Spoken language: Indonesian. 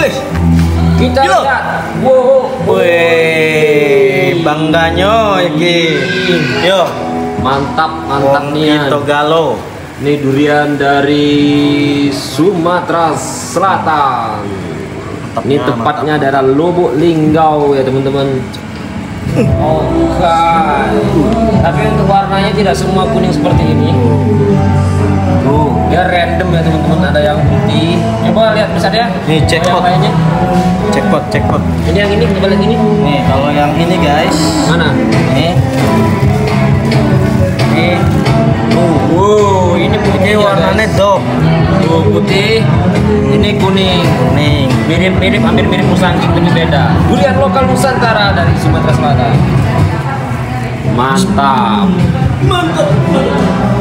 Kita lihat. Wow. Wih, bangganya iki. Yo, Mantap, mantap nih. Togalo. Ini durian dari Sumatera Selatan. Ini tepatnya daerah Lubuk Linggau ya teman-teman. Oke. Tapi untuk warnanya tidak semua kuning seperti ini. Dia random ya teman-teman. Ada yang putih. Coba lihat bisa ya. Nih jackpot. Jackpot. Ini yang ini kita lihat ini. Nih kalau yang ini guys. Mana? Nih. Wow, ini putih warnanya dop. Tuh putih. Ini kuning. Mirip-mirip, hampir mirip musangking tapi beda. Durian lokal Nusantara dari Sumatera Selatan. Mantap.